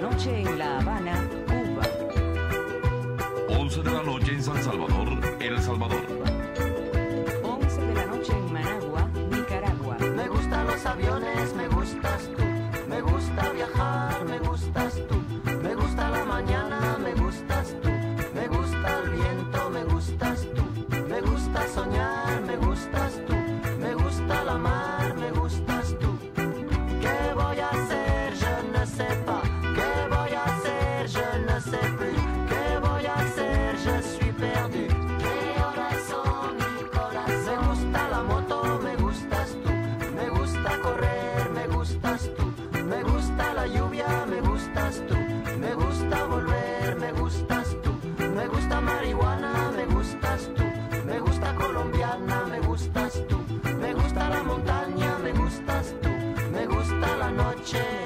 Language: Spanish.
noche en La Habana, Cuba. 11 de la noche en San Salvador, El Salvador. 11 de la noche en Managua, Nicaragua. Me gustan los aviones, me gustas tú. Me gusta viajar, me gustas tú. Me gusta la mañana, me gustas tú. Me gusta el viento, me gustas tú. Me gusta soñar, me gustas tú. Me gusta la mar, me gustas tú. ¿Qué voy a hacer? Je ne sais pas. ¿Qué voy a hacer? Je ne sais plus. ¿Qué voy a hacer? Je suis perdu. ¿Qué horas son, Nicolás? Me gusta la moto, me gustas tú. Me gusta correr, me gustas tú. Me gusta la lluvia, me gustas tú. Me gusta volver, me gustas tú. Me gusta marihuana, me gustas tú. Me gusta colombiana, me gustas tú. Me gusta la montaña, me gustas tú. Me gusta la noche.